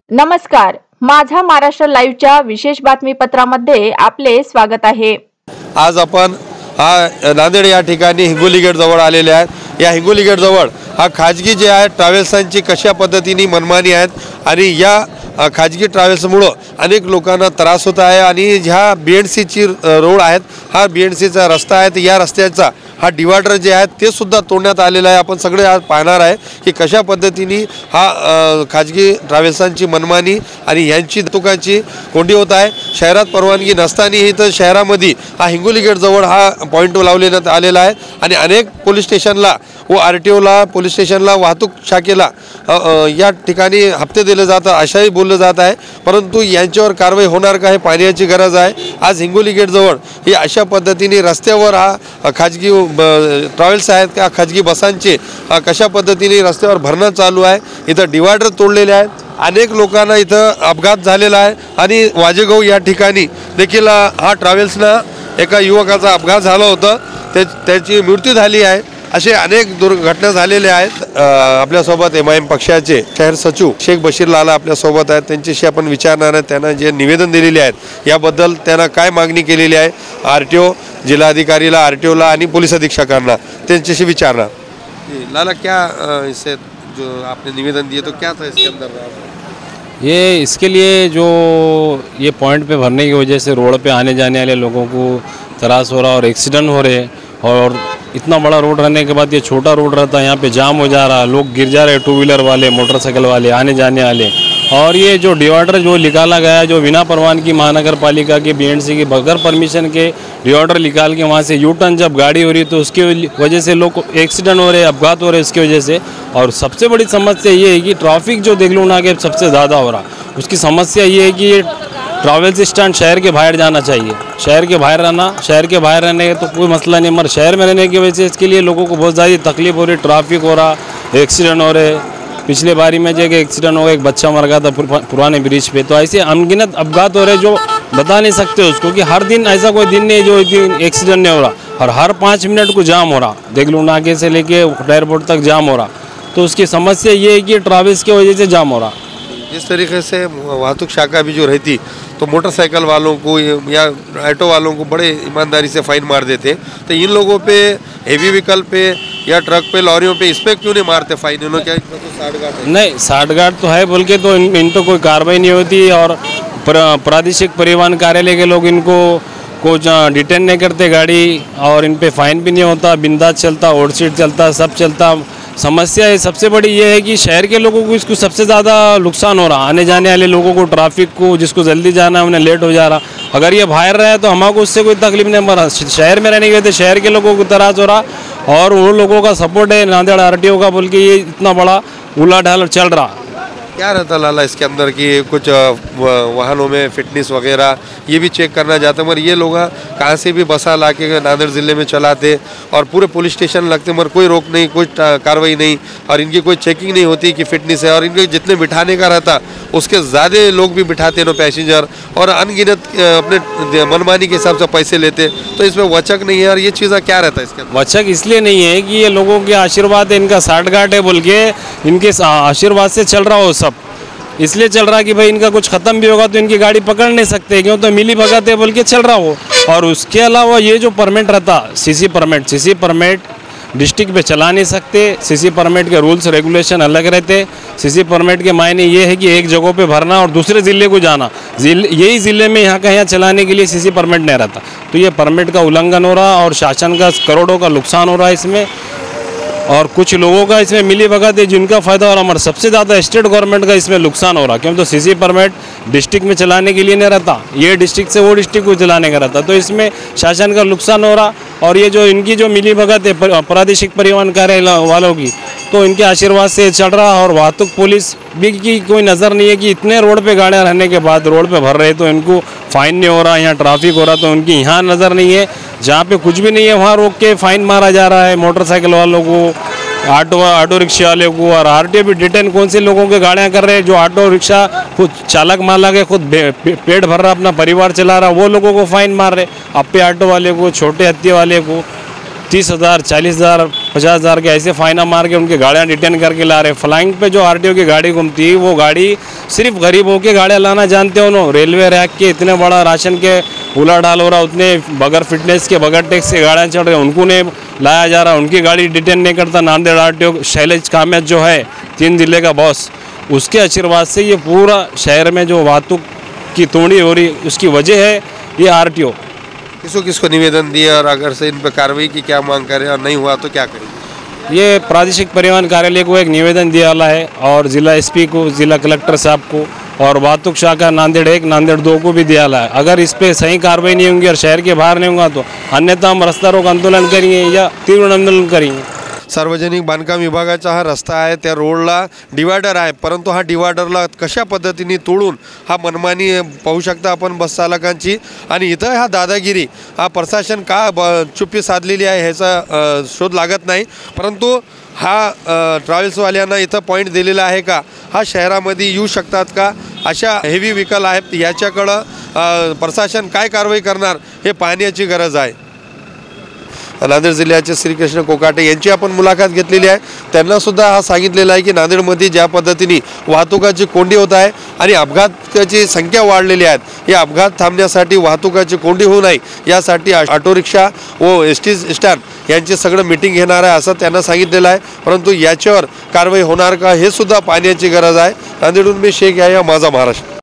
नमस्कार, माझा महाराष्ट्र लाईव्हच्या विशेष बातमीपत्रामध्ये आपले स्वागत आहे। आज आपण नांदेड या ठिकाणी हिंगोली गेट जवळ आलेले आहेत। या हिंगोली गेट जवळ खाजगी जे आहे ट्रॅव्हल्सांची कशा पद्धतीने मनमानी आहेत आणि या खाजगी ट्रॅव्हल्समुळे अनेक लोकांना त्रास होत आहे आणि ह्या बीएनसीची रोड आहेत, हा बीएनसीचा रस्ता आहे, या रस्त्याचा हा डिवायडर जे आहे ते सुद्धा तोडण्यात आलेला आहे। आपण सगळे आज पाहणार आहे की कशा पद्धतीने हा खाजगी ट्रॅव्हल्सांची मनमानी आणि यांची तुकाची कोंडी होत आहे। शहरात परवानगी नसतानाही तर शहरामध्ये हा हिंगोली गेट जवळ हा पॉइंट लावण्यात आलेला आहे आणि अनेक पोलीस स्टेशनला व आरटीओला, पोलीस स्टेशनला, वाहतूक शाखेला या ठिकाणी हप्ते दिले जातात अशाही बोललं जात आहे, परंतु यांच्यावर कारवाई होणार का हे पाहण्याची गरज आहे। आज हिंगोली गेट जवळ ही अशा पद्धतीने रस्त्यावर हा खाजगी ट्रॅव्हल्स आहेत का खाजगी बसांचे कशा पद्धतीने रस्त्यावर भरणं चालू आहे। इथं डिवायडर तोडलेले आहेत, अनेक लोकांना इथं अपघात झालेला आहे आणि वाजेगाव या ठिकाणी देखील हा ट्रॅव्हल्सना एका युवकाचा अपघात झाला होता, त्याची मृत्यू झाली आहे। असे अनेक दुर्घटना झालेल्या आहेत। आपल्यासोबत एमआयएम पक्षाचे शहर सचिव शेख बशीर लाला आपल्यासोबत आहेत, त्यांच्याशी आपण विचारणार आहे त्यांना जे निवेदन दिलेले आहेत याबद्दल त्यांना काय मागणी केलेली आहे। आरटीओ जिल्हाधिकारीला, आरटीओला आणि पोलीस अधीक्षकांना त्यांच्याशी विचारणार। लाला, क्या इससे जो आपने निवेदन दिए तो क्या था इसके अंदर? ये इसके लिए जो ये पॉइंट पे भरने की वजह से रोड पे आने जाने वाले लोगों को त्रास हो रहा और एक्सीडेंट हो रहे, और इतना बड़ा रोड रहने के बाद ये छोटा रोड रहता है, यहाँ पे जाम हो जा रहा, लोग गिर जा रहे, टू व्हीलर वाले, मोटरसाइकिल वाले, आने जाने वाले। और ये जो डिवाइडर जो निकाला गया है, जो बिना परवानगी महानगर पालिका के बीएनसी के बगैर परमिशन के डिवाइडर निकाल के वहाँ से यू टर्न जब गाड़ी हो रही तो उसकी वजह से लोग एक्सीडेंट हो रहे, अपघात हो रहे इसकी वजह से। और सबसे बड़ी समस्या ये है कि ट्रैफिक जो देख लो ना कि सबसे ज़्यादा हो रहा, उसकी समस्या ये है कि ये ट्रैवल्स स्टैंड शहर के बाहर जाना चाहिए, शहर के बाहर रहना, शहर के बाहर रहने का तो कोई मसला नहीं, मगर शहर में रहने की वजह से इसके लिए लोगों को बहुत ज़्यादा तकलीफ हो रही, ट्रैफिक हो रहा, एक्सीडेंट हो रहे। पिछले बारी में जो एक्सीडेंट हो गया, एक बच्चा मर गया था पुराने ब्रिज पे। तो ऐसे अनगिनत अपघात हो रहे जो बता नहीं सकते उसको, कि हर दिन ऐसा कोई दिन नहीं जो एक्सीडेंट नहीं हो रहा, और हर 5 मिनट को जाम हो रहा, देख लो नाके से लेके एयरपोर्ट तक जाम हो रहा। तो उसकी समस्या ये है कि ट्रैवल्स की वजह से जाम हो रहा। जिस तरीके से वाहतूक शाखा भी जो रहती तो मोटरसाइकिल वालों को या ऑटो वालों को बड़े ईमानदारी से फाइन मार देते, तो इन लोगों पे हेवी व्हीकल पे या ट्रक पे, लॉरियों पे, इस पे क्यों नहीं मारते फाइन? इन्होंने क्या तो 60 गार्ड नहीं, 60 गार्ड तो है बोल के तो इन तो कोई कार्रवाई नहीं होती, और प्रादेशिक परिवहन कार्यालय के लोग इनको कुछ डिटेन नहीं करते गाड़ी, और इन पे फाइन भी नहीं होता, बिंदास चलता, ओवर सीट चलता, सब चलता। समस्या है सबसे बड़ी ये है कि शहर के लोगों को इसको सबसे ज़्यादा नुकसान हो रहा, आने जाने वाले लोगों को, ट्रैफिक को, जिसको जल्दी जाना है उन्हें लेट हो जा रहा। अगर ये बाहर रहे तो हमको उससे कोई तकलीफ नहीं, मरा शहर में रहने के वजह से शहर के लोगों को त्रास हो रहा, और उन लोगों का सपोर्ट है नांदेड़ आरटीओ का बोल के ये इतना बड़ा उलाढाल चल रहा। क्या रहता लाला इसके अंदर कि कुछ वाहनों में फिटनेस वगैरह ये भी चेक करना जाता है, मगर ये लोग कहाँ से भी बसा ला के नांदेड़ ज़िले में चलाते और पूरे पुलिस स्टेशन लगते, मगर कोई रोक नहीं, कोई कार्रवाई नहीं, और इनकी कोई चेकिंग नहीं होती कि फिटनेस है, और इनके जितने बिठाने का रहता उसके ज़्यादा लोग भी बिठाते हैं पैसेंजर, और अनगिनत अपने मनमानी के हिसाब से पैसे लेते, तो इसमें वचक नहीं है। और ये चीज़ें क्या रहता है इसके अंदर? वचक इसलिए नहीं है कि ये लोगों के आशीर्वाद है, इनका 60 गार्ड है बोल के इनके आशीर्वाद से चल रहा हो सब, इसलिए चल रहा कि भाई इनका कुछ ख़त्म भी होगा तो इनकी गाड़ी पकड़ नहीं सकते, क्यों तो मिली भगत है बोल के चल रहा हो। और उसके अलावा ये जो परमिट रहता, सीसी परमिट डिस्ट्रिक्ट पे चला नहीं सकते, सीसी परमिट के रूल्स रेगुलेशन अलग रहते। सीसी परमिट के मायने ये है कि एक जगह पे भरना और दूसरे ज़िले को जाना, यही ज़िले में यहाँ का यहाँ चलाने के लिए सीसी परमिट नहीं रहता, तो ये परमिट का उल्लंघन हो रहा, और शासन का करोड़ों का नुकसान हो रहा है इसमें, और कुछ लोगों का इसमें मिली भगत है जिनका फ़ायदा हो रहा, हमारा सबसे ज़्यादा स्टेट गवर्नमेंट का इसमें नुकसान हो रहा, क्यों तो सीसी परमिट डिस्ट्रिक्ट में चलाने के लिए नहीं रहता, ये डिस्ट्रिक्ट से वो डिस्ट्रिक्ट को चलाने का रहता, तो इसमें शासन का नुकसान हो रहा। और ये जो इनकी जो मिली भगत है प्रादेशिक परिवहन कार्यालय वालों की, तो इनके आशीर्वाद से चल रहा, और वाहतुक पुलिस भी की कोई नज़र नहीं है कि इतने रोड पे गाड़ियाँ रहने के बाद रोड पे भर रहे तो इनको फ़ाइन नहीं हो रहा, यहाँ ट्रैफिक हो रहा तो उनकी यहाँ नज़र नहीं है, जहाँ पे कुछ भी नहीं है वहाँ रोक के फ़ाइन मारा जा रहा है मोटरसाइकिल वालों को, ऑटो रिक्शा वाले को। और आरटीओ भी डिटेन कौन से लोगों के गाड़ियाँ कर रहे हैं, जो ऑटो रिक्शा खुद चालक माला के खुद पेट भर रहा, अपना परिवार चला रहा, वो लोगों को फाइन मार रहे, अपे ऑटो वाले को, छोटे हत्ती वाले को। 30,000, 40,000, 50,000 के ऐसे फाइना मार के उनकी गाड़ियाँ डिटेन करके ला रहे। फ्लाइंग पे जो आरटीओ की गाड़ी घूमती है वो गाड़ी सिर्फ गरीबों की गाड़ियाँ लाना जानते हो ना। रेलवे रैक के इतने बड़ा राशन के उला ढाल हो रहा, उतने बगैर फिटनेस के बगैर टैक्स के गाड़ियाँ चढ़ रहे, उनको नहीं लाया जा रहा, उनकी गाड़ी डिटेन नहीं करता। नांदेड़ आरटीओ शैलेश कामत जो है 3 जिले का बॉस, उसके आशीर्वाद से ये पूरा शहर में जो वाहतूक की तोड़ी हो रही, उसकी वजह है ये आरटीओ। किसको निवेदन दिए और अगर से इन पर कार्रवाई की क्या मांग करें और नहीं हुआ तो क्या करेंगे? ये प्रादेशिक परिवहन कार्यालय को एक निवेदन दिया वाला है और जिला एसपी को, जिला कलेक्टर साहब को और वाहतुक शाखा नांदेड़ 1, नांदेड़ 2 को भी दिया वाला है। अगर इस पे सही कार्रवाई नहीं होंगी और शहर के बाहर नहीं होगा तो अन्यथा हम रस्ता रोक आंदोलन करेंगे या तीव्र आंदोलन करेंगे। सार्वजनिक बांधकाम विभागाचा हा रस्ता आहे, त्या रोडला डिवायडर आहे, परंतु हा डिवायडरला कशा पद्धतीने तोडून हा मनमानी पाहू शकता आपण बस चालकांची। आणि इथं हा दादागिरी, हा प्रशासन का चुप्पी साधलेली आहे ह्याचा शोध लागत नाही। परंतु हा ट्रॅव्हल्सवाल्यांना इथं पॉईंट दिलेला आहे का, हा शहरामध्ये येऊ शकतात का, अशा हेवी व्हेकल आहेत याच्याकडं प्रशासन काय कारवाई करणार हे पाहण्याची गरज आहे। नांदेड जिल्ह्याचे श्रीकृष्ण कोकाटे यांची आपण मुलाखत घेतलेली आहे। त्यांना सुद्धा हा सांगितलेला आहे की नांदेडमध्ये ज्या पद्धतीने वाहतुकाची कोंडी होत आहे आणि अपघाताची संख्या वाढलेली आहे, या अपघात थांबण्यासाठी वाहतुकाची कोंडी होऊ नये यासाठी ऑटो रिक्षा व एसटी स्टँड यांची सगळं मीटिंग घेणार आहे असं त्यांना सांगितलेलं आहे। परंतु याच्यावर कारवाई होणार का हे सुद्धा पाहण्याची गरज आहे। नांदेडहून मी शेख या माझा महाराष्ट्र।